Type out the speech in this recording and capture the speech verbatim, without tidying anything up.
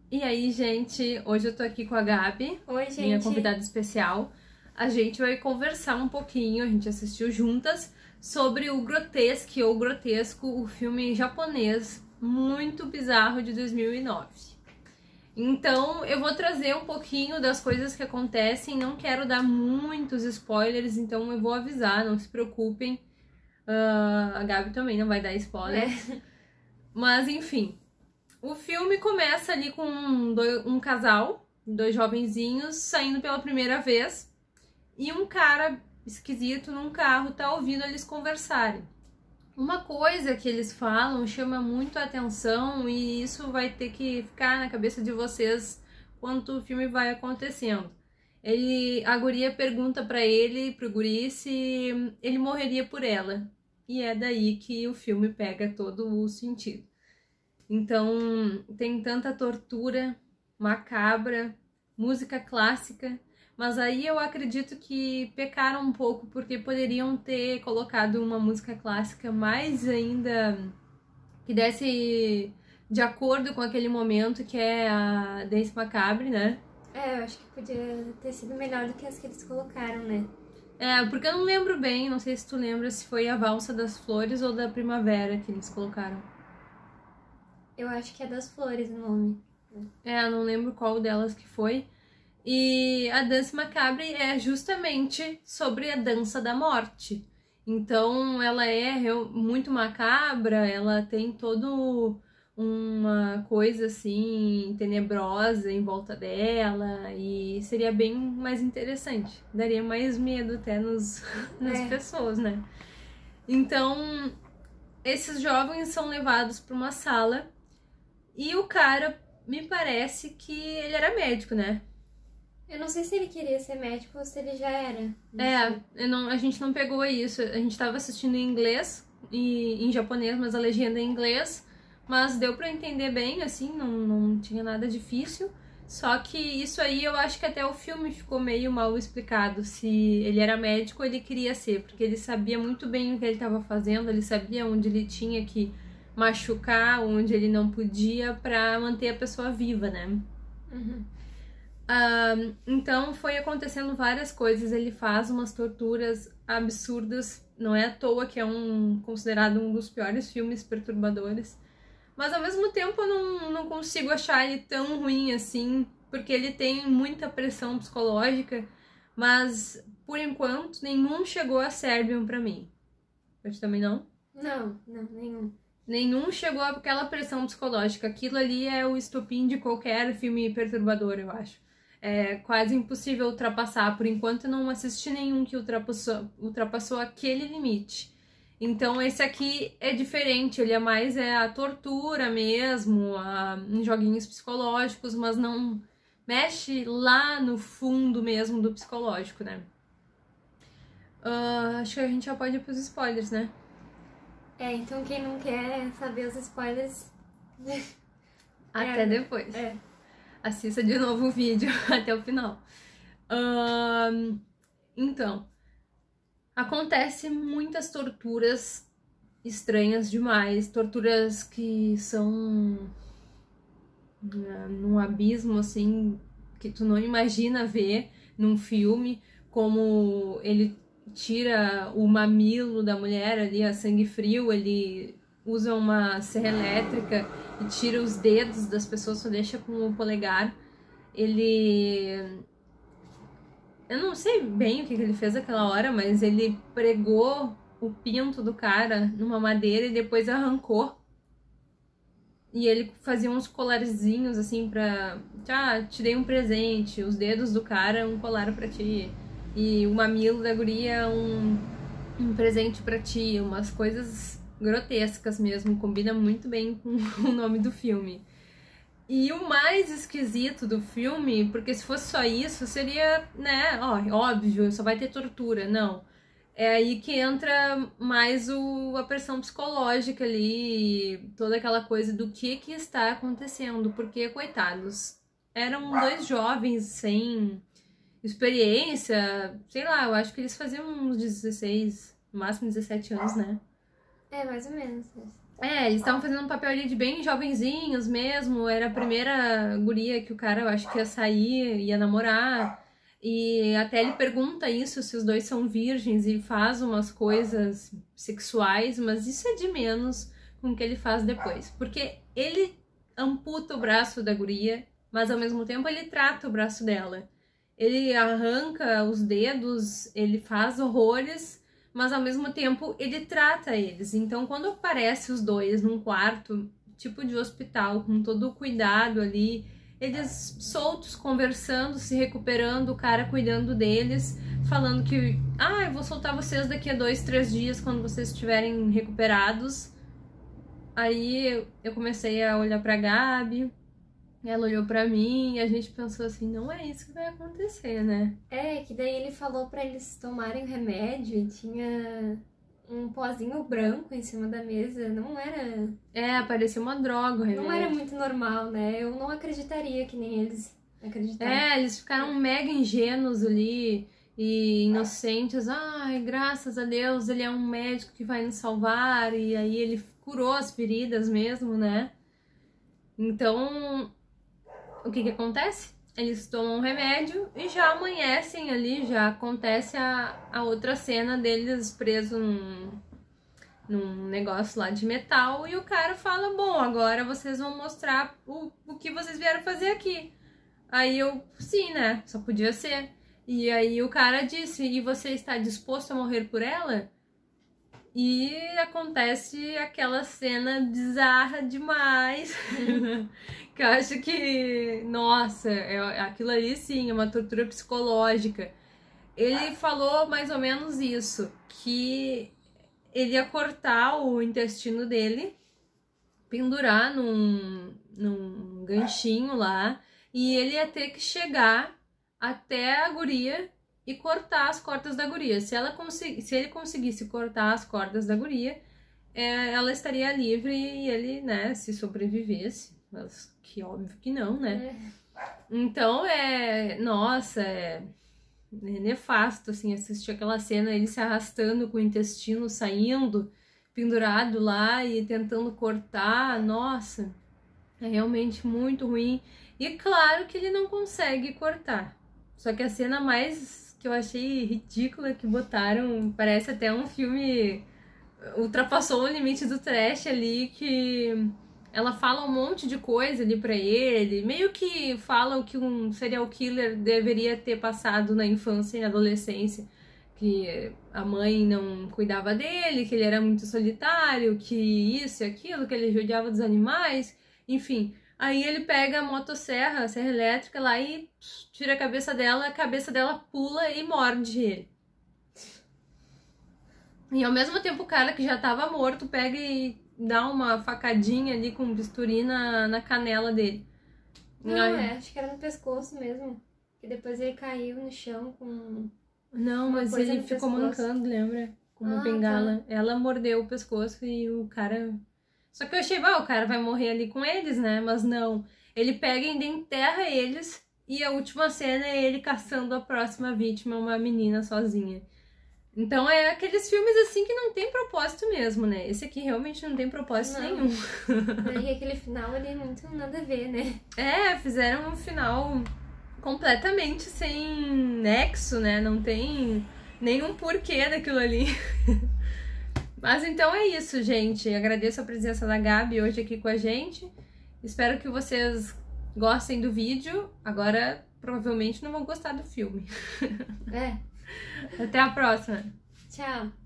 E aí, gente, hoje eu tô aqui com a Gabi, Oi, gente. minha convidada especial. A gente vai conversar um pouquinho, a gente assistiu juntas, sobre o Grotesque ou Grotesco, o filme japonês muito bizarro de dois mil e nove. Então, eu vou trazer um pouquinho das coisas que acontecem, não quero dar muitos spoilers, então eu vou avisar, não se preocupem. Uh, a Gabi também não vai dar spoiler. É. Mas, enfim. O filme começa ali com um, um casal, dois jovenzinhos, saindo pela primeira vez, e um cara esquisito num carro tá ouvindo eles conversarem. Uma coisa que eles falam chama muito a atenção e isso vai ter que ficar na cabeça de vocês quando o filme vai acontecendo. Ele, a guria pergunta pra ele, pro guri, se ele morreria por ela. E é daí que o filme pega todo o sentido. Então, tem tanta tortura macabra, música clássica, mas aí eu acredito que pecaram um pouco porque poderiam ter colocado uma música clássica mais ainda que desse de acordo com aquele momento, que é a Danse Macabre, né? É, eu acho que podia ter sido melhor do que as que eles colocaram, né? É, porque eu não lembro bem, não sei se tu lembra se foi a Valsa das Flores ou da Primavera que eles colocaram. Eu acho que é das Flores o nome. É, eu não lembro qual delas que foi. E a Danse Macabre é justamente sobre a dança da morte. Então ela é muito macabra, ela tem todo uma coisa assim tenebrosa em volta dela e seria bem mais interessante. Daria mais medo até nos, nas É. pessoas, né? Então esses jovens são levados para uma sala e o cara, me parece que ele era médico, né? Eu não sei se ele queria ser médico ou se ele já era. Não É, sei. eu não, a gente não pegou isso. A gente tava assistindo em inglês e em japonês, mas a legenda é em inglês. Mas deu pra entender bem, assim, não, não tinha nada difícil. Só que isso aí eu acho que até o filme ficou meio mal explicado. Se ele era médico ou ele queria ser, porque ele sabia muito bem o que ele estava fazendo, ele sabia onde ele tinha que machucar, onde ele não podia, pra manter a pessoa viva, né? Uhum. Uh, então foi acontecendo várias coisas, ele faz umas torturas absurdas, não é à toa que é um considerado um dos piores filmes perturbadores, mas ao mesmo tempo eu não, não consigo achar ele tão ruim assim, porque ele tem muita pressão psicológica, mas por enquanto nenhum chegou a Serbian pra mim. Você também não? Não, não, nenhum. Nenhum chegou àquela pressão psicológica. Aquilo ali é o estopim de qualquer filme perturbador, eu acho. É quase impossível ultrapassar. Por enquanto, eu não assisti nenhum que ultrapassou, ultrapassou aquele limite. Então, esse aqui é diferente. Ele é mais é a tortura mesmo, a, em joguinhos psicológicos, mas não mexe lá no fundo mesmo do psicológico, né? Uh, acho que a gente já pode ir pros spoilers, né? É, então quem não quer saber os spoilers... Até é, depois. É. Assista de novo o vídeo até o final. Um, então, acontece muitas torturas estranhas demais, torturas que são uh, num abismo assim que tu não imagina ver num filme, como ele tira o mamilo da mulher ali a sangue frio, ele usa uma serra elétrica e tira os dedos das pessoas, só deixa com o polegar. Ele... Eu não sei bem o que ele fez naquela hora, mas ele pregou o pinto do cara numa madeira e depois arrancou. E ele fazia uns colarzinhos assim pra... Ah, te dei um presente, os dedos do cara, um colar pra ti. E o mamilo da guria, um, um presente pra ti. Umas coisas grotescas mesmo, combina muito bem com o nome do filme. E o mais esquisito do filme, porque se fosse só isso, seria, né, ó, óbvio, só vai ter tortura, não. É aí que entra mais o, a pressão psicológica ali, toda aquela coisa do que que está acontecendo, porque, coitados, eram dois jovens sem experiência, sei lá, eu acho que eles faziam uns dezesseis, no máximo dezessete anos, né? É, mais ou menos. É, eles estavam fazendo um papel ali de bem jovenzinhos mesmo. Era a primeira guria que o cara, eu acho que ia sair, ia namorar. E até ele pergunta isso, se os dois são virgens, e faz umas coisas sexuais, mas isso é de menos com o que ele faz depois. Porque ele amputa o braço da guria, mas ao mesmo tempo ele trata o braço dela. Ele arranca os dedos, ele faz horrores, mas ao mesmo tempo ele trata eles. Então quando aparece os dois num quarto, tipo de hospital, com todo o cuidado ali, eles soltos, conversando, se recuperando, o cara cuidando deles, falando que, ah, eu vou soltar vocês daqui a dois, três dias, quando vocês estiverem recuperados. Aí eu comecei a olhar pra Gabi, ela olhou pra mim e a gente pensou assim, não é isso que vai acontecer, né? É, que daí ele falou pra eles tomarem remédio e tinha um pozinho branco em cima da mesa. Não era... É, parecia uma droga o remédio. Não era muito normal, né? Eu não acreditaria que nem eles acreditaram. É, eles ficaram mega ingênuos ali e inocentes. Ai, graças a Deus, ele é um médico que vai nos salvar. E aí ele curou as feridas mesmo, né? Então, o que que acontece? Eles tomam um remédio e já amanhecem ali, já acontece a, a outra cena deles presos num, num negócio lá de metal, e o cara fala, bom, agora vocês vão mostrar o, o que vocês vieram fazer aqui. Aí eu, sim, né? Só podia ser. E aí o cara disse, e você está disposto a morrer por ela? E acontece aquela cena bizarra demais, que eu acho que, nossa, é, aquilo ali sim, é uma tortura psicológica. Ele falou mais ou menos isso, que ele ia cortar o intestino dele, pendurar num, num ganchinho lá, e ele ia ter que chegar até a guria e cortar as cordas da guria. Se, ela consegui, se ele conseguisse cortar as cordas da guria, é, ela estaria livre e ele, né, se sobrevivesse. Mas que óbvio que não, né? É. Então, é... Nossa, é... é nefasto, assim, assistir aquela cena, ele se arrastando com o intestino saindo, pendurado lá e tentando cortar. Nossa, é realmente muito ruim. E claro que ele não consegue cortar. Só que a cena mais... que eu achei ridícula que botaram, parece até um filme, ultrapassou o limite do trash ali, que ela fala um monte de coisa ali pra ele, meio que fala o que um serial killer deveria ter passado na infância e na adolescência, que a mãe não cuidava dele, que ele era muito solitário, que isso e aquilo, que ele judiava dos animais, enfim... Aí ele pega a motosserra, a serra elétrica lá e tira a cabeça dela, a cabeça dela pula e morde ele. E ao mesmo tempo o cara que já tava morto pega e dá uma facadinha ali com bisturi na, na canela dele. Não, aí... é, acho que era no pescoço mesmo. Que depois ele caiu no chão com... Não, mas ele ficou pescoço. mancando, lembra? Com uma ah, bengala. Tá. Ela mordeu o pescoço e o cara... Só que eu achei, ah, o cara vai morrer ali com eles, né? Mas não. Ele pega e ainda enterra eles. E a última cena é ele caçando a próxima vítima, uma menina sozinha. Então é aqueles filmes assim que não tem propósito mesmo, né? Esse aqui realmente não tem propósito não. nenhum. E aquele final ali muito nada a ver, né? É, fizeram um final completamente sem nexo, né? Não tem nenhum porquê daquilo ali. Mas então é isso, gente. Agradeço a presença da Gabi hoje aqui com a gente. Espero que vocês gostem do vídeo. Agora, provavelmente não vão gostar do filme. É. Até a próxima. Tchau.